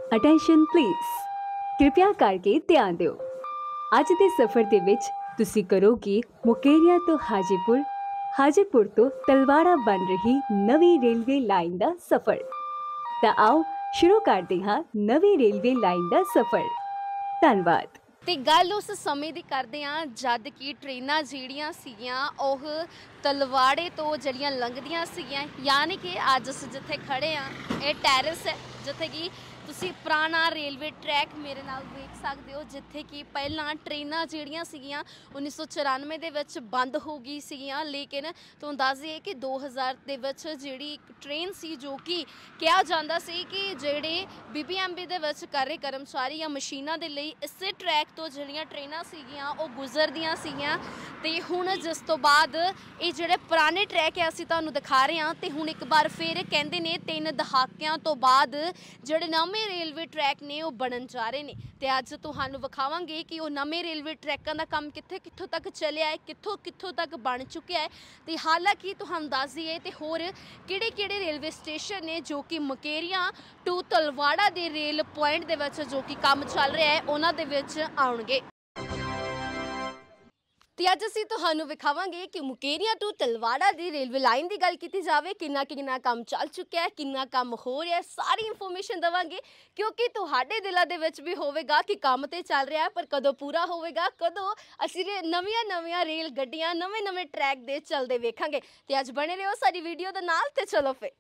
Attention please ਕਿਰਪਾ ਕਰਕੇ ਧਿਆਨ ਦਿਓ। ਅੱਜ ਦੇ ਸਫ਼ਰ ਦੇ ਵਿੱਚ ਤੁਸੀਂ ਕਰੋਗੇ ਮੁਕੇਰੀਆਂ ਤੋਂ ਹਾਜੀਪੁਰ, ਹਾਜੀਪੁਰ ਤੋਂ ਤਲਵਾੜਾ ਬਣ ਰਹੀ ਨਵੀਂ ਰੇਲਵੇ ਲਾਈਨ ਦਾ ਸਫ਼ਰ। ਤਾਂ ਆਓ ਸ਼ੁਰੂ ਕਰਦੇ ਹਾਂ ਨਵੀਂ ਰੇਲਵੇ ਲਾਈਨ ਦਾ ਸਫ਼ਰ। ਧੰਨਵਾਦ। ਤੇ ਗੱਲ ਉਸ ਸਮੇਂ ਦੀ ਕਰਦੇ ਹਾਂ ਜਦ ਕਿ ਟ੍ਰੇਨਾਂ ਜਿਹੜੀਆਂ ਸੀਗੀਆਂ ਉਹ ਤਲਵਾੜੇ ਤੋਂ ਜਿਹੜੀਆਂ ਲੰਘਦੀਆਂ ਸੀਗੀਆਂ। ਯਾਨੀ ਕਿ ਅੱਜ ਅਸੀਂ ਜਿੱਥੇ ਖੜੇ ਹਾਂ ਇਹ ਟੈਰੇਸ ਹੈ ਜਿੱਥੇ ਕਿ ਤੁਸੀਂ ਪੁਰਾਣਾ ਰੇਲਵੇ ਟਰੈਕ ਮੇਰੇ ਨਾਲ ਵੇਖ ਸਕਦੇ ਹੋ, ਜਿੱਥੇ ਕਿ ਪਹਿਲਾਂ ਟ੍ਰੇਨਾਂ ਜਿਹੜੀਆਂ ਸੀਗੀਆਂ 1994 ਦੇ ਵਿੱਚ ਬੰਦ ਹੋ ਗਈ ਸੀਗੀਆਂ। ਲੇਕਿਨ ਤੁਹਾਨੂੰ ਦੱਸ ਦਈਏ ਕਿ 2000 ਦੇ ਵਿੱਚ ਜਿਹੜੀ ਇੱਕ ਟ੍ਰੇਨ ਸੀ ਜੋ ਕਿ ਕਿਹਾ ਜਾਂਦਾ ਸੀ ਕਿ ਜਿਹੜੇ BBMB ਦੇ ਵਿੱਚ ਕਰ ਰਹੇ ਕਰਮਚਾਰੀ ਜਾਂ ਮਸ਼ੀਨਾਂ ਦੇ ਲਈ ਇਸੇ ਟਰੈਕ ਤੋਂ ਜਿਹੜੀਆਂ ਟ੍ਰੇਨਾਂ ਸੀਗੀਆਂ ਉਹ ਗੁਜ਼ਰਦੀਆਂ ਸੀਗੀਆਂ। ਤੇ ਹੁਣ ਜਿਸ ਤੋਂ ਬਾਅਦ ਇਹ ਜਿਹੜੇ ਪੁਰਾਣੇ ਟਰੈਕ ਹੈ ਅਸੀਂ ਤੁਹਾਨੂੰ ਦਿਖਾ ਰਹੇ ਹਾਂ। ਤੇ ਹੁਣ ਇੱਕ ਵਾਰ ਫਿਰ ਕਹਿੰਦੇ ਨੇ 3 ਦਹਾਕਿਆਂ ਤੋਂ ਬਾਅਦ ਜਿਹੜੇ ਨਵੇਂ ਰੇਲਵੇ ਟਰੈਕ ਨੇ ਉਹ ਬਣਨ ਜਾ ਰਹੇ ਨੇ। ਤੇ ਅੱਜ ਤੁਹਾਨੂੰ ਵਿਖਾਵਾਂਗੇ ਕਿ ਉਹ ਨਵੇਂ ਰੇਲਵੇ ਟਰੈਕਾਂ ਦਾ ਕੰਮ ਕਿੱਥੋਂ ਤੱਕ ਚੱਲਿਆ ਹੈ, ਕਿੱਥੋਂ ਤੱਕ ਬਣ ਚੁੱਕਿਆ ਹੈ। ਤੇ ਹਾਲਾਂਕਿ ਤੁਹਾਨੂੰ ਦੱਸ ਦਈਏ ਤੇ ਹੋਰ ਕਿਹੜੇ ਰੇਲਵੇ ਸਟੇਸ਼ਨ ਨੇ ਜੋ ਕਿ ਮੁਕੇਰੀਆਂ ਟੂ ਤਲਵਾੜਾ ਦੇ ਰੇਲ ਪੁਆਇੰਟ ਦੇ ਵਿੱਚ ਜੋ ਕਿ ਕੰਮ ਚੱਲ ਰਿਹਾ ਹੈ ਉਹਨਾਂ ਦੇ ਵਿੱਚ ਆਉਣਗੇ। ਤੇ ਅੱਜ ਅਸੀਂ ਤੁਹਾਨੂੰ ਵਿਖਾਵਾਂਗੇ ਕਿ ਮੁਕੇਰੀਆਂ ਟੂ ਤਲਵਾੜਾ ਦੀ ਰੇਲਵੇ ਲਾਈਨ ਦੀ ਗੱਲ ਕੀਤੀ ਜਾਵੇ ਕਿੰਨਾ ਕੰਮ ਚੱਲ ਚੁੱਕਿਆ ਹੈ, ਕਿੰਨਾ ਕੰਮ ਹੋ ਰਿਹਾ ਹੈ, ਸਾਰੀ ਇਨਫੋਰਮੇਸ਼ਨ ਦੇਵਾਂਗੇ। ਕਿਉਂਕਿ ਤੁਹਾਡੇ ਦਿਲਾਂ ਦੇ ਵਿੱਚ ਵੀ ਹੋਵੇਗਾ ਕਿ ਕੰਮ ਤੇ ਚੱਲ ਰਿਹਾ ਹੈ ਪਰ ਕਦੋਂ ਪੂਰਾ ਹੋਵੇਗਾ, ਕਦੋਂ ਅਸੀਂ ਨਵੀਆਂ ਰੇਲ ਗੱਡੀਆਂ ਨਵੇਂ ਟਰੈਕ ਦੇ ਚੱਲਦੇ ਵੇਖਾਂਗੇ। ਤੇ ਅੱਜ ਬਣੇ ਰਹੋ ਸਾਡੀ ਵੀਡੀਓ ਦੇ ਨਾਲ। ਤੇ ਚਲੋ ਫਿਰ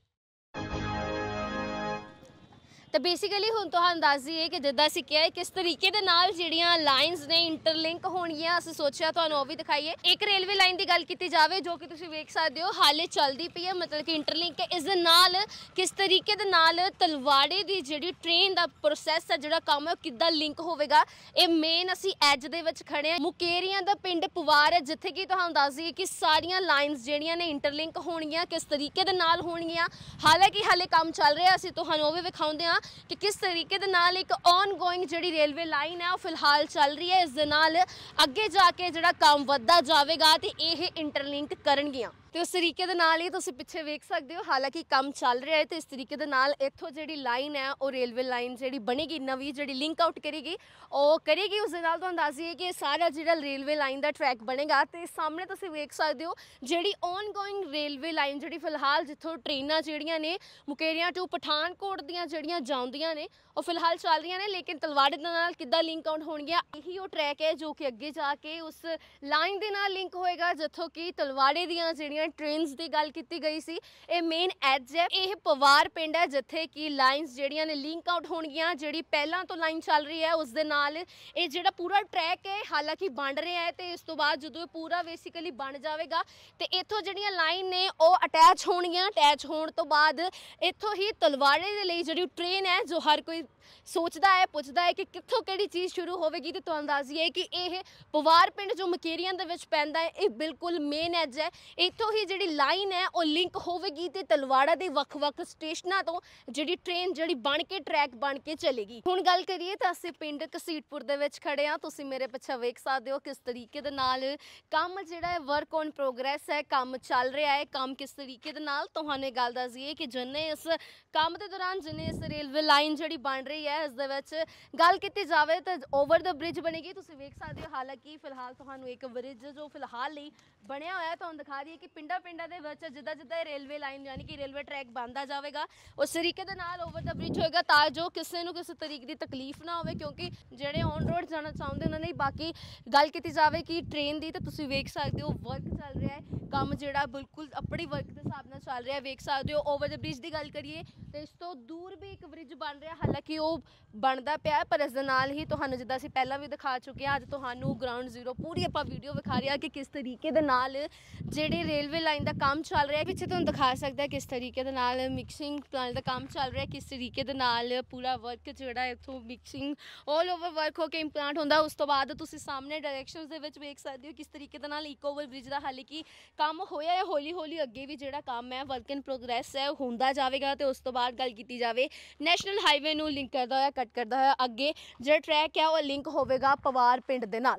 ਤਾਂ ਬੇਸਿਕਲੀ ਹੁਣ ਤੁਹਾਨੂੰ ਦੱਸ ਦਈਏ ਕਿ ਜਿੱਦਾਂ ਅਸੀਂ ਕਿਹਾ ਕਿਸ ਤਰੀਕੇ ਦੇ ਨਾਲ ਜਿਹੜੀਆਂ ਲਾਈਨਸ ਨੇ ਇੰਟਰਲਿੰਕ ਹੋਣਗੀਆਂ। ਅਸੀਂ ਸੋਚਿਆ ਤੁਹਾਨੂੰ ਉਹ ਵੀ ਦਿਖਾਈਏ। ਇੱਕ ਰੇਲਵੇ ਲਾਈਨ ਦੀ ਗੱਲ ਕੀਤੀ ਜਾਵੇ ਜੋ ਕਿ ਤੁਸੀਂ ਵੇਖ ਸਕਦੇ ਹੋ ਹਾਲੇ ਚੱਲਦੀ ਪਈ ਹੈ, ਮਤਲਬ ਕਿ ਇੰਟਰਲਿੰਕ ਹੈ। ਇਸ ਦੇ ਨਾਲ ਕਿਸ ਤਰੀਕੇ ਦੇ ਨਾਲ ਤਲਵਾੜੇ ਦੀ ਜਿਹੜੀ ਟ੍ਰੇਨ ਦਾ ਪ੍ਰੋਸੈਸ ਹੈ, ਜਿਹੜਾ ਕੰਮ ਹੈ ਉਹ ਕਿੱਦਾਂ ਲਿੰਕ ਹੋਵੇਗਾ। ਇਹ ਮੇਨ ਅਸੀਂ ਐਜ ਦੇ ਵਿੱਚ ਖੜੇ ਹਾਂ। ਮੁਕੇਰੀਆਂ ਦਾ ਪਿੰਡ ਪਵਾਰ ਹੈ ਜਿੱਥੇ ਕਿ ਤੁਹਾਨੂੰ ਦੱਸ ਦਈਏ ਕਿ ਸਾਰੀਆਂ ਲਾਈਨਸ ਜਿਹੜੀਆਂ ਨੇ ਇੰਟਰਲਿੰਕ ਹੋਣਗੀਆਂ, ਕਿਸ ਤਰੀਕੇ ਦੇ ਨਾਲ ਹੋਣਗੀਆਂ। ਹਾਲਾਂਕਿ ਹਾਲੇ ਕੰਮ ਚੱਲ ਰਿਹਾ, ਅਸੀਂ ਤੁਹਾਨੂੰ ਉਹ ਵੀ ਵਿਖਾਉਂਦੇ ਹਾਂ ਕਿ ਕਿਸ ਤਰੀਕੇ ਦੇ ਨਾਲ ਇੱਕ ਔਨਗੋਇੰਗ ਜਿਹੜੀ ਰੇਲਵੇ ਲਾਈਨ ਹੈ ਉਹ ਫਿਲਹਾਲ ਚੱਲ ਰਹੀ ਹੈ। ਇਸ ਦੇ ਨਾਲ ਅੱਗੇ ਜਾ ਕੇ ਜਿਹੜਾ ਕੰਮ ਵੱਧਦਾ ਜਾਵੇਗਾ ਤੇ ਇਹ ਇੰਟਰਲਿੰਕ ਕਰਨਗੀਆਂ। ਤੇ ਉਸ ਤਰੀਕੇ ਦੇ ਨਾਲ ਹੀ ਤੁਸੀਂ ਪਿੱਛੇ ਵੇਖ ਸਕਦੇ ਹੋ ਹਾਲਾਂਕਿ ਕੰਮ ਚੱਲ ਰਿਹਾ ਹੈ। ਤੇ ਇਸ ਤਰੀਕੇ ਦੇ ਨਾਲ ਇੱਥੋਂ ਜਿਹੜੀ ਲਾਈਨ ਹੈ ਉਹ ਰੇਲਵੇ ਲਾਈਨ ਜਿਹੜੀ ਬਣੇਗੀ ਨਵੀਂ, ਜਿਹੜੀ ਲਿੰਕ ਆਊਟ ਕਰੇਗੀ ਉਹ ਕਰੇਗੀ। ਉਸ ਦੇ ਨਾਲ ਤੁਹਾਨੂੰ ਦੱਸ ਦਈਏ ਕਿ ਸਾਰਾ ਜਿਹੜਾ ਰੇਲਵੇ ਲਾਈਨ ਦਾ ਟਰੈਕ ਬਣੇਗਾ। ਤੇ ਸਾਹਮਣੇ ਤੁਸੀਂ ਵੇਖ ਸਕਦੇ ਹੋ ਜਿਹੜੀ ਔਨਗੋਇੰਗ ਰੇਲਵੇ ਲਾਈਨ ਜਿਹੜੀ ਫਿਲਹਾਲ ਜਿੱਥੋਂ ਟ੍ਰੇਨਾਂ ਜਿਹੜੀਆਂ ਨੇ ਮੁਕੇਰੀਆਂ ਟੂ ਪਠਾਨਕੋਟ ਦੀਆਂ ਜਿਹੜੀਆਂ ਜਾਂਦੀਆਂ ਨੇ ਉਹ ਫਿਲਹਾਲ ਚੱਲ ਰਹੀਆਂ ਨੇ। ਲੇਕਿਨ ਤਲਵਾੜੇ ਦੇ ਨਾਲ ਕਿੱਦਾਂ ਲਿੰਕ ਆਊਟ ਹੋਣਗੀਆਂ, ਇਹੀ ਉਹ ਟਰੈਕ ਹੈ ਜੋ ਕਿ ਅੱਗੇ ਜਾ ਕੇ ਉਸ ਲਾਈਨ ਦੇ ਨਾਲ ਲਿੰਕ ਹੋਏਗਾ ਜਿੱਥੋਂ ਕਿ ਤਲਵਾੜੇ ਦੀਆਂ ਜਿਹੜੀਆਂ ਟ੍ਰੇਨਸ ਦੀ ਗੱਲ ਕੀਤੀ ਗਈ ਸੀ। ਇਹ ਮੇਨ ਐਜ ਹੈ, ਇਹ ਪਵਾਰ ਪਿੰਡ ਹੈ ਜਿੱਥੇ ਕਿ ਲਾਈਨਸ ਜਿਹੜੀਆਂ ਨੇ ਲਿੰਕ ਆਊਟ ਹੋਣਗੀਆਂ। ਜਿਹੜੀ ਪਹਿਲਾਂ ਤੋਂ ਲਾਈਨ ਚੱਲ ਰਹੀ ਹੈ ਉਸ ਦੇ ਨਾਲ ਇਹ ਜਿਹੜਾ ਪੂਰਾ ਟਰੈਕ ਹੈ ਹਾਲਾਂਕਿ ਬਣ ਰਿਹਾ ਹੈ। ਤੇ ਇਸ ਤੋਂ ਬਾਅਦ ਜਦੋਂ ਇਹ ਪੂਰਾ ਬੇਸਿਕਲੀ ਬਣ ਜਾਵੇਗਾ ਤੇ ਇੱਥੋਂ ਜਿਹੜੀਆਂ ਲਾਈਨ ਨੇ ਉਹ ਅਟੈਚ ਹੋਣਗੀਆਂ। ਅਟੈਚ ਹੋਣ ਤੋਂ ਬਾਅਦ ਇੱਥੋਂ ਹੀ ਤਲਵਾੜੇ ਦੇ ਲਈ ਜਿਹੜੀ ਟ੍ਰੇਨ ਹੈ ਜੋ ਹਰ ਕੋਈ ਸੋਚਦਾ ਹੈ ਪੁੱਛਦਾ ਹੈ ਕਿ ਕਿੱਥੋਂ ਕਿਹੜੀ ਚੀਜ਼ ਸ਼ੁਰੂ ਹੋਵੇਗੀ। ਤੇ ਤੁਹਾਨੂੰ ਦੱਸ ਦਈਏ ਕਿ ਇਹ ਪਵਾਰ ਪਿੰਡ ਜੋ ਮੁਕੇਰੀਆਂ ਦੇ ਵਿੱਚ ਪੈਂਦਾ ਹੈ ਇਹ ਬਿਲਕੁਲ ਮੇਨ ਐਜ ਹੈ। ਇੱਥੋਂ ਹੀ ਜਿਹੜੀ ਲਾਈਨ ਹੈ ਉਹ ਲਿੰਕ ਹੋਵੇਗੀ ਤੇ ਤਲਵਾੜਾ ਦੇ ਵੱਖ-ਵੱਖ ਸਟੇਸ਼ਨਾਂ ਤੋਂ ਜਿਹੜੀ ਟ੍ਰੇਨ ਜਿਹੜੀ ਬਣ ਕੇ ਟਰੈਕ ਬਣ ਕੇ ਚਲੇਗੀ। ਹੁਣ ਗੱਲ ਕਰੀਏ ਤਾਂ ਅਸੀਂ ਪਿੰਡ ਘਸੀਟਪੁਰ ਦੇ ਵਿੱਚ ਖੜੇ ਹਾਂ। ਤੁਸੀਂ ਮੇਰੇ ਪਿੱਛੇ ਵੇਖ ਸਕਦੇ ਹੋ ਕਿਸ ਤਰੀਕੇ ਦੇ ਨਾਲ ਕੰਮ ਜਿਹੜਾ ਹੈ ਵਰਕ ਔਨ ਪ੍ਰੋਗਰੈਸ ਹੈ, ਕੰਮ ਚੱਲ ਰਿਹਾ ਹੈ। ਕੰਮ ਕਿਸ ਤਰੀਕੇ ਦੇ ਨਾਲ ਤੁਹਾਨੂੰ ਇਹ ਗੱਲ ਦੱਸ ਦਈਏ ਕਿ ਜਿੰਨੇ ਇਸ ਕੰਮ ਦੇ ਦੌਰਾਨ ਜਿੰਨੇ ਇਸ ਰੇਲਵੇ ਲਾਈਨ ਜਿਹੜੀ ਬਣ ਰਹੀ ਹੈ ਇਸ ਦੇ ਵਿੱਚ ਗੱਲ ਕੀਤੀ ਜਾਵੇ ਤਾਂ ਓਵਰ ਦਾ ਬ੍ਰਿਜ ਬਣੇਗੀ। ਤੁਸੀਂ ਵੇਖ ਸਕਦੇ ਹੋ ਹਾਲਾਂਕਿ ਫਿਲਹਾਲ ਤੁਹਾਨੂੰ ਇੱਕ ਬ੍ਰਿਜ ਜੋ ਫਿਲਹਾਲ ਲਈ ਬਣਿਆ ਹੋਇਆ ਤੁਹਾਨੂੰ ਦਿਖਾ ਦਈਏ ਕਿ ਪਿੰਡਾਂ ਦੇ ਵਿੱਚ ਜਿੱਦਾਂ ਇਹ ਰੇਲਵੇ ਲਾਈਨ ਯਾਨੀ ਕਿ ਰੇਲਵੇ ਟਰੈਕ ਬਣਦਾ ਜਾਵੇਗਾ ਉਸ ਤਰੀਕੇ ਦੇ ਨਾਲ ਓਵਰ ਦਾ ਬ੍ਰਿਜ ਹੋਏਗਾ ਤਾਂ ਜੋ ਕਿਸੇ ਨੂੰ ਕਿਸੇ ਤਰੀਕੇ ਦੀ ਤਕਲੀਫ ਨਾ ਹੋਵੇ। ਕਿਉਂਕਿ ਜਿਹੜੇ ਔਨ ਰੋਡ ਜਾਣਾ ਚਾਹੁੰਦੇ ਉਹਨਾਂ ਨੇ ਬਾਕੀ ਗੱਲ ਕੀਤੀ ਜਾਵੇ ਕਿ ਟ੍ਰੇਨ ਦੀ ਤਾਂ ਤੁਸੀਂ ਵੇਖ ਸਕਦੇ ਹੋ ਵਰਕ ਚੱਲ ਰਿਹਾ ਹੈ। ਕੰਮ ਜਿਹੜਾ ਬਿਲਕੁਲ ਆਪਣੀ ਵਰਕ ਦੇ ਹਿਸਾਬ ਨਾਲ ਚੱਲ ਰਿਹਾ ਵੇਖ ਸਕਦੇ ਹੋ। ਓਵਰ ਦਾ ਬ੍ਰਿਜ ਦੀ ਗੱਲ ਕਰੀਏ ਤੇ ਇਸ ਤੋਂ ਦੂਰ ਵੀ ਇੱਕ ਬ੍ਰਿਜ ਬਣ ਰਿਹਾ, ਹਾਲਾਂਕਿ ਉਹ ਬਣਦਾ ਪਿਆ ਪਰ ਇਸ ਦੇ ਨਾਲ ਹੀ ਤੁਹਾਨੂੰ ਜਿੱਦਾਂ ਅਸੀਂ ਪਹਿਲਾਂ ਵੀ ਦਿਖਾ ਚੁੱਕੇ ਹਾਂ ਅੱਜ ਤੁਹਾਨੂੰ ਗਰਾਊਂਡ ਜ਼ੀਰੋ ਪੂਰੀ ਆਪਾਂ ਵੀਡੀਓ ਵਿਖਾ ਰਹੇ ਹਾਂ ਕਿ ਕਿਸ ਤਰੀਕੇ ਦੇ ਨਾਲ ਜਿਹੜੇ ਰੇਲਵੇ ਲਾਈਨ ਦਾ ਕੰਮ ਚੱਲ ਰਿਹਾ। ਪਿੱਛੇ ਤੁਹਾਨੂੰ ਦਿਖਾ ਸਕਦਾ ਕਿਸ ਤਰੀਕੇ ਦੇ ਨਾਲ ਮਿਕਸਿੰਗ ਪਲਾਂਟ ਦਾ ਕੰਮ ਚੱਲ ਰਿਹਾ, ਕਿਸ ਤਰੀਕੇ ਦੇ ਨਾਲ ਪੂਰਾ ਵਰਕ ਜਿਹੜਾ ਇੱਥੋਂ ਮਿਕਸਿੰਗ ਆਲ ਓਵਰ ਵਰਕ ਹੋ ਕੇ ਇੰਪਲਾਂਟ ਹੁੰਦਾ। ਉਸ ਤੋਂ ਬਾਅਦ ਤੁਸੀਂ ਸਾਹਮਣੇ ਡਾਇਰੈਕਸ਼ਨਸ ਦੇ ਵਿੱਚ ਵੇਖ ਸਕਦੇ ਹੋ ਕਿਸ ਤਰੀਕੇ ਦੇ ਨਾਲ ਇੱਕ ਓਵਰ ਬ੍ਰਿਜ ਦਾ ਹਾਲਾਂਕਿ ਕੰਮ ਹੋਇਆ ਹੈ। ਹੌਲੀ ਅੱਗੇ ਵੀ ਜਿਹੜਾ ਕੰਮ ਹੈ ਵਰਕ ਇਨ ਪ੍ਰੋਗਰੈਸ ਹੈ ਹੁੰਦਾ ਜਾਵੇਗਾ। ਤੇ ਉਸ ਤੋਂ ਬਾਅਦ ਗੱਲ ਕੀਤੀ ਜਾਵੇ ਨੈਸ਼ਨਲ ਹਾਈਵੇ ਨੂੰ ਲਿੰਕ ਕਰਦਾ ਹੋਇਆ ਕੱਟ ਕਰਦਾ ਹੋਇਆ ਅੱਗੇ ਜਿਹੜਾ ਟਰੈਕ ਹੈ ਉਹ ਲਿੰਕ ਹੋਵੇਗਾ ਪਵਾਰ ਪਿੰਡ ਦੇ ਨਾਲ।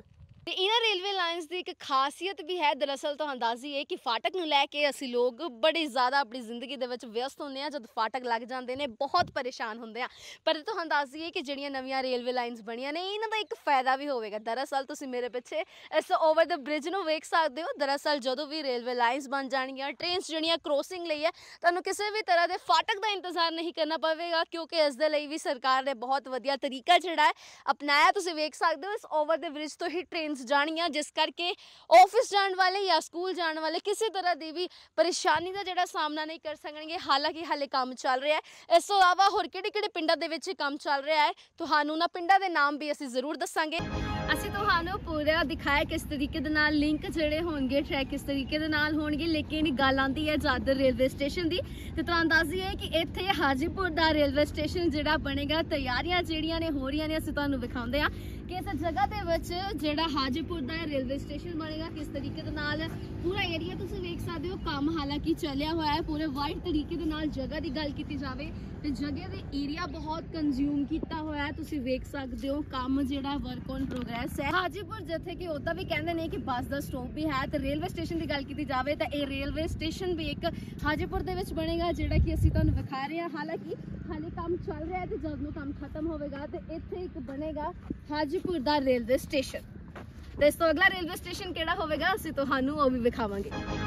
ਤੇ ਇਹਨਾਂ ਰੇਲਵੇ ਲਾਈਨਸ ਦੀ ਇੱਕ ਖਾਸੀਅਤ ਵੀ ਹੈ। ਦਰਅਸਲ ਤੁਹਾਨੂੰ ਦੱਸ ਦਈਏ ਕਿ ਫਾਟਕ ਨੂੰ ਲੈ ਕੇ ਅਸੀਂ ਲੋਕ ਬੜੇ ਜ਼ਿਆਦਾ ਆਪਣੀ ਜ਼ਿੰਦਗੀ ਦੇ ਵਿੱਚ ਵਿਅਸਤ ਹੁੰਦੇ ਹਾਂ। ਜਦ ਫਾਟਕ ਲੱਗ ਜਾਂਦੇ ਨੇ ਬਹੁਤ ਪਰੇਸ਼ਾਨ ਹੁੰਦੇ ਆ। ਪਰ ਤੁਹਾਨੂੰ ਦੱਸ ਦਈਏ ਕਿ ਜਿਹੜੀਆਂ ਨਵੀਆਂ ਰੇਲਵੇ ਲਾਈਨਸ ਬਣੀਆਂ ਨੇ ਇਹਨਾਂ ਦਾ ਇੱਕ ਫਾਇਦਾ ਵੀ ਹੋਵੇਗਾ। ਦਰਅਸਲ ਤੁਸੀਂ ਮੇਰੇ ਪਿੱਛੇ ਇਸ ਓਵਰ ਦ ਬ੍ਰਿਜ ਨੂੰ ਵੇਖ ਸਕਦੇ ਹੋ। ਦਰਅਸਲ ਜਦੋਂ ਵੀ ਰੇਲਵੇ ਲਾਈਨਸ ਬਣ ਜਾਣਗੀਆਂ, ਟ੍ਰੇਨਸ ਜਿਹੜੀਆਂ ਕ੍ਰੋਸਿੰਗ ਲਈ ਹੈ, ਤੁਹਾਨੂੰ ਕਿਸੇ ਵੀ ਤਰ੍ਹਾਂ ਦੇ ਫਾਟਕ ਦਾ ਇੰਤਜ਼ਾਰ ਨਹੀਂ ਕਰਨਾ ਪਵੇਗਾ, ਕਿਉਂਕਿ ਇਸ ਦੇ ਲਈ ਵੀ ਸਰਕਾਰ ਨੇ ਬਹੁਤ ਵਧੀਆ ਤਰੀਕਾ ਜਿਹੜਾ ਹੈ ਅਪਣਾਇਆ। ਤੁਸੀਂ ਵੇਖ ਸਕਦੇ ਹੋ ਇਸ ਓਵਰ ਦ ਬ੍ਰਿਜ ਤੋਂ ਹੀ ਟ੍ਰੇਨਸ ਜਾਣਗੀਆਂ, ਜਿਸ ਕਰਕੇ ਆਫਿਸ ਜਾਣ ਵਾਲੇ ਜਾਂ ਸਕੂਲ ਜਾਣ ਵਾਲੇ ਕਿਸੇ ਤਰ੍ਹਾਂ ਦੀ ਵੀ ਪਰੇਸ਼ਾਨੀ ਦਾ ਜਿਹੜਾ ਸਾਹਮਣਾ ਨਹੀਂ ਕਰ ਸਕਣਗੇ। ਹਾਲਾਂਕਿ ਹਾਲੇ ਕੰਮ ਚੱਲ ਰਿਹਾ ਹੈ। ਇਸ ਤੋਂ ਇਲਾਵਾ ਹੋਰ ਕਿਹੜੇ ਪਿੰਡਾਂ ਦੇ ਵਿੱਚ ਕੰਮ ਚੱਲ ਰਿਹਾ ਹੈ, ਤੁਹਾਨੂੰ ਉਹਨਾਂ ਪਿੰਡਾਂ ਦੇ ਨਾਮ ਵੀ ਅਸੀਂ ਜ਼ਰੂਰ ਦੱਸਾਂਗੇ। ਅਸੀਂ ਤੁਹਾਨੂੰ ਪੂਰਾ ਦਿਖਾਇਆ ਕਿਸ ਤਰੀਕੇ ਦੇ ਨਾਲ ਲਿੰਕ ਜਿਹੜੇ ਹੋਣਗੇ, ਟਰੈਕ ਕਿਸ ਤਰੀਕੇ ਦੇ ਨਾਲ ਹੋਣਗੇ। ਲੇਕਿਨ ਗੱਲ ਆਉਂਦੀ ਹੈ ਜਾਦਰ ਰੇਲਵੇ ਸਟੇਸ਼ਨ ਦੀ, ਤੇ ਤੁਹਾਨੂੰ ਦੱਸ ਦਈਏ ਕਿ ਇੱਥੇ ਹਾਜੀਪੁਰ ਦਾ ਰੇਲਵੇ ਸਟੇਸ਼ਨ ਜਿਹੜਾ ਬਣੇਗਾ, ਤਿਆਰੀਆਂ ਜਿਹੜੀਆਂ ਨੇ ਹੋ ਰਹੀਆਂ ਨੇ। ਅਸੀਂ ਤੁਹਾਨੂੰ ਵਿਖਾਉਂਦੇ ਹਾਂ ਕਿ ਇਸ ਜਗ੍ਹਾ ਦੇ ਵਿੱਚ ਜਿਹੜਾ ਹਾਜੀਪੁਰ ਦਾ ਰੇਲਵੇ ਸਟੇਸ਼ਨ ਬਣੇਗਾ, ਕਿਸ ਤਰੀਕੇ ਦੇ ਨਾਲ ਪੂਰਾ ਏਰੀਆ ਤੁਸੀਂ ਵੇਖ ਸਕਦੇ ਹੋ। ਕੰਮ ਹਾਲਾਂਕਿ ਚੱਲਿਆ ਹੋਇਆ ਹੈ ਪੂਰੇ ਵਾਈਡ ਤਰੀਕੇ ਦੇ ਨਾਲ। ਜਗ੍ਹਾ ਦੀ ਗੱਲ ਕੀਤੀ ਜਾਵੇ ਤੇ ਜਗ੍ਹਾ ਦੇ ਏਰੀਆ ਬਹੁਤ ਕੰਜ਼ਿਊਮ ਕੀਤਾ ਹੋਇਆ ਹੈ, ਤੁਸੀਂ ਵੇਖ ਸਕਦੇ ਹੋ। ਕੰਮ ਜਿਹੜਾ ਵਰਕ ਔਨ ਪ੍ਰੋਗਰੈਸ ਹੈ। ਹਾਜੀਪੁਰ ਜਿੱਥੇ ਕਿ ਉਹਦਾ ਵੀ ਕਹਿੰਦੇ ਨੇ ਕਿ ਬੱਸ ਦਾ ਸਟਾਪ ਵੀ ਹੈ। ਤੇ ਰੇਲਵੇ ਸਟੇਸ਼ਨ ਦੀ ਗੱਲ ਕੀਤੀ ਜਾਵੇ ਤਾਂ ਇਹ ਰੇਲਵੇ ਸਟੇਸ਼ਨ ਵੀ ਇੱਕ ਹਾਜੀਪੁਰ ਦੇ ਵਿੱਚ ਬਣੇਗਾ, ਜਿਹੜਾ ਕਿ ਅਸੀਂ ਤੁਹਾਨੂੰ ਵਿਖਾ ਰਹੇ ਹਾਂ। ਹਾਲਾਂਕਿ ਹਾਲੇ ਕੰਮ ਚੱਲ ਰਿਹਾ ਹੈ ਤੇ ਜਦ ਨੂੰ ਕੰਮ ਖਤਮ ਹੋਵੇਗਾ ਤੇ ਇੱਥੇ ਇੱਕ ਬਣੇਗਾ ਹਾਜੀਪੁਰ ਦਾ ਰੇਲਵੇ ਸਟੇਸ਼ਨ। ਤੇ ਇਸ ਤੋਂ ਅਗਲਾ ਰੇਲਵੇ ਸਟੇਸ਼ਨ ਕਿਹੜਾ ਹੋਵੇਗਾ ਅਸੀਂ ਤੁਹਾਨੂੰ ਉਹ ਵੀ ਵਿਖਾਵਾਂਗੇ।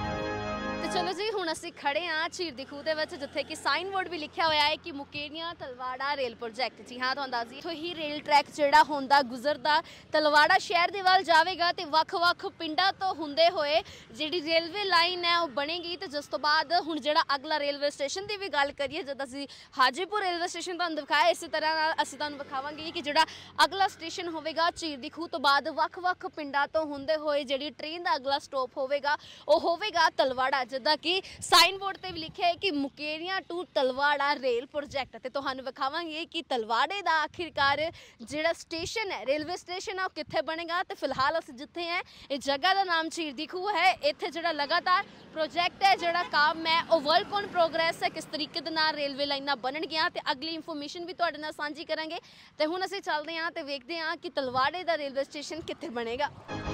ਤੇ ਚਲੋ ਜੀ, ਹੁਣ ਅਸੀਂ ਖੜੇ ਹਾਂ ਝੀਰ ਦੀ ਖੂਹ ਦੇ ਵਿੱਚ, ਜਿੱਥੇ ਕਿ ਸਾਈਨ ਬੋਰਡ ਵੀ ਲਿਖਿਆ ਹੋਇਆ ਹੈ ਕਿ ਮੁਕੇਰੀਆਂ ਤਲਵਾੜਾ ਰੇਲ ਪ੍ਰੋਜੈਕਟ। ਜੀ ਹਾਂ, ਤੁਹਾਨੂੰ ਦੱਸ ਦਈਏ ਇੱਥੋਂ ਹੀ ਰੇਲ ਟਰੈਕ ਜਿਹੜਾ ਹੁੰਦਾ ਗੁਜ਼ਰਦਾ ਤਲਵਾੜਾ ਸ਼ਹਿਰ ਦੇ ਵੱਲ ਜਾਵੇਗਾ ਤੇ ਵੱਖ-ਵੱਖ ਪਿੰਡਾਂ ਤੋਂ ਹੁੰਦੇ ਹੋਏ ਜਿਹੜੀ ਰੇਲਵੇ ਲਾਈਨ ਹੈ ਉਹ ਬਣੇਗੀ। ਤੇ ਜਿਸ ਤੋਂ ਬਾਅਦ ਹੁਣ ਜਿਹੜਾ ਅਗਲਾ ਰੇਲਵੇ ਸਟੇਸ਼ਨ ਦੀ ਵੀ ਗੱਲ ਕਰੀਏ, ਜਦ ਅਸੀਂ ਹਾਜੀਪੁਰ ਰੇਲਵੇ ਸਟੇਸ਼ਨ ਤੁਹਾਨੂੰ ਦਿਖਾਇਆ, ਇਸੇ ਤਰ੍ਹਾਂ ਨਾਲ ਅਸੀਂ ਤੁਹਾਨੂੰ ਵਿਖਾਵਾਂਗੇ ਕਿ ਜਿਹੜਾ ਅਗਲਾ ਸਟੇਸ਼ਨ ਹੋਵੇਗਾ ਝੀਰ ਦੀ ਖੂਹ ਤੋਂ ਬਾਅਦ ਵੱਖ-ਵੱਖ ਪਿੰਡਾਂ ਤੋਂ ਹੁੰਦੇ ਹੋਏ ਜਿਹੜੀ ਟ੍ਰੇਨ ਦਾ ਅਗਲਾ ਸਟਾਪ ਹੋਵੇਗਾ ਉਹ ਹੋਵੇਗਾ ਤਲਵਾੜਾ, ਜਿੱਦਾਂ ਕਿ ਸਾਈਨ ਬੋਰਡ ਤੇ ਵੀ ਲਿਖਿਆ ਹੈ ਕਿ Mukerian to Talwara rail project. ਤੇ ਤੁਹਾਨੂੰ ਵਿਖਾਵਾਂਗੇ ਕਿ ਤਲਵਾੜੇ ਦਾ ਆਖਿਰਕਾਰ ਜਿਹੜਾ ਸਟੇਸ਼ਨ ਹੈ, ਰੇਲਵੇ ਸਟੇਸ਼ਨ ਆ, ਉਹ ਕਿੱਥੇ ਬਣੇਗਾ। ਤੇ ਫਿਲਹਾਲ ਅਸੀਂ ਜਿੱਥੇ ਹੈ, ਇਹ ਜਗ੍ਹਾ ਦਾ ਨਾਮ ਝੀਰ ਦੀ ਖੂਹ ਹੈ। ਇੱਥੇ ਜਿਹੜਾ ਲਗਾਤਾਰ ਪ੍ਰੋਜੈਕਟ ਹੈ, ਜਿਹੜਾ ਕੰਮ ਹੈ, ਉਹ ਵਰਕ ਔਨ ਪ੍ਰੋਗਰੈਸ ਹੈ। ਕਿਸ ਤਰੀਕੇ ਦੇ ਨਾਲ ਰੇਲਵੇ ਲਾਈਨਾਂ ਬਣਨਗੀਆਂ ਤੇ ਅਗਲੀ ਇਨਫੋਰਮੇਸ਼ਨ ਵੀ ਤੁਹਾਡੇ ਨਾਲ ਸਾਂਝੀ ਕਰਾਂਗੇ। ਤੇ ਹੁਣ ਅਸੀਂ ਚੱਲਦੇ ਹਾਂ ਤੇ ਵੇਖਦੇ ਹਾਂ ਕਿ ਤਲਵਾੜੇ ਦਾ ਰੇਲਵੇ ਸਟੇਸ਼ਨ ਕਿੱਥੇ ਬਣੇਗਾ।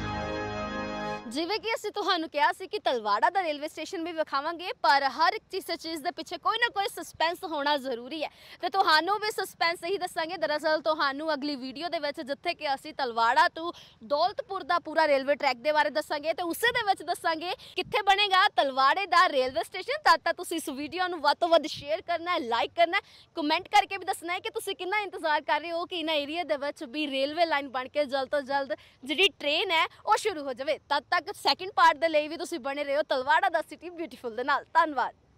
ਜਿਵੇਂ ਕਿ ਅਸੀਂ ਤੁਹਾਨੂੰ ਕਿਹਾ ਸੀ ਕਿ ਤਲਵਾੜਾ ਦਾ ਰੇਲਵੇ ਸਟੇਸ਼ਨ ਵੀ ਵਿਖਾਵਾਂਗੇ, ਪਰ ਹਰ ਇੱਕ ਚੀਜ਼ ਦੇ ਪਿੱਛੇ ਕੋਈ ਨਾ ਕੋਈ ਸਸਪੈਂਸ ਹੋਣਾ ਜ਼ਰੂਰੀ ਹੈ ਤੇ ਤੁਹਾਨੂੰ ਵੀ ਸਸਪੈਂਸ ਹੀ ਦੱਸਾਂਗੇ। ਦਰਅਸਲ ਤੁਹਾਨੂੰ ਅਗਲੀ ਵੀਡੀਓ ਦੇ ਵਿੱਚ, ਜਿੱਥੇ ਕਿ ਅਸੀਂ ਤਲਵਾੜਾ ਤੋਂ ਦੌਲਤਪੁਰ ਦਾ ਪੂਰਾ ਰੇਲਵੇ ਟਰੈਕ ਦੇ ਬਾਰੇ ਦੱਸਾਂਗੇ ਤੇ ਉਸੇ ਦੇ ਵਿੱਚ ਦੱਸਾਂਗੇ ਕਿੱਥੇ ਬਣੇਗਾ ਤਲਵਾੜੇ ਦਾ ਰੇਲਵੇ ਸਟੇਸ਼ਨ। ਤਦ ਤੁਸੀਂ ਇਸ ਵੀਡੀਓ ਨੂੰ ਵੱਧ ਤੋਂ ਵੱਧ ਸ਼ੇਅਰ ਕਰਨਾ ਹੈ, ਲਾਈਕ ਕਰਨਾ ਹੈ, ਕਮੈਂਟ ਕਰਕੇ ਵੀ ਦੱਸਣਾ ਹੈ ਕਿ ਤੁਸੀਂ ਕਿੰਨਾ ਇੰਤਜ਼ਾਰ ਕਰ ਰਹੇ ਹੋ ਕਿ ਇਹਨਾਂ ਏਰੀਆ ਦੇ ਵਿੱਚ ਵੀ ਰੇਲਵੇ ਲਾਈਨ ਬਣ ਕੇ ਜਲਦ ਤੋਂ ਜਲਦ ਜਿਹੜੀ ਟ੍ਰੇਨ ਹੈ ਉਹ ਸ਼ੁਰੂ ਹੋ ਜਾਵੇ। ਤਦ ਤੱਕ ਸੈਕਿੰਡ ਪਾਰਟ ਦੇ ਲਈ ਵੀ ਤੁਸੀਂ ਬਣੇ ਰਹੋ ਤਲਵਾੜਾ ਦਾ ਸਿਟੀ ਬਿਊਟੀਫੁਲ ਦੇ ਨਾਲ। ਧੰਨਵਾਦ।